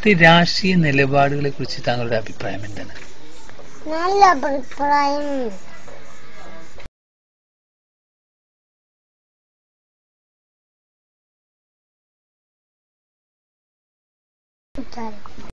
ഇപ്പോഴത്തെ രാഷ്ട്രീയ നിലപാടുകളെ കുറിച്ച് താങ്കളുടെ അഭിപ്രായം എന്താണ്? നല്ല അഭിപ്രായം.